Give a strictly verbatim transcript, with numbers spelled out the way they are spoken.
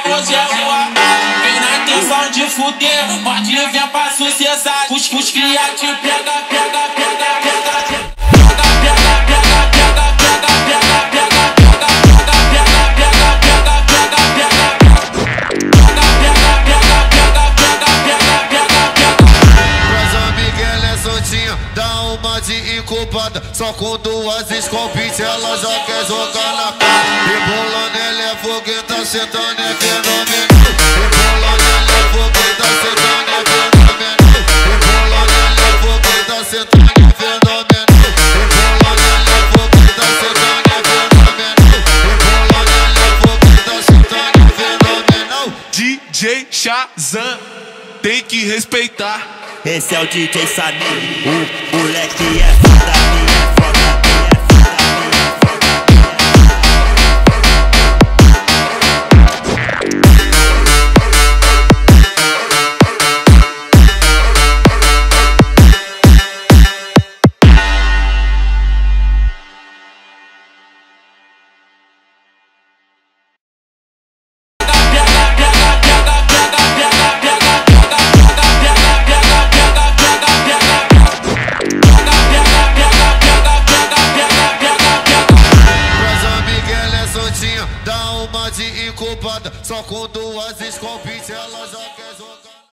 hoje é o A. Vem na intenção de fuder, pode vir pra sucessar. Os, os cria te pega, pega, pega, pega. Dá uma de incubada, só com duas scopes ela já quer jogar na cara. Rebolando ela é fogueta, sentando é fenomenal. Rebolando ela é fogueta, sentando é fenomenal. Rebolando ela é fogueta, sentando é fenomenal. Rebolando ela é fogueta, sentando é fenomenal. Rebolando ela é fogueta, sentando é fenomenal. D J Shazam, tem que respeitar. Esse é o D J Samir, o moleque é foda, minha é foda, minha é foda, minha é foda. Dá uma de incubada, só com duas scopes ela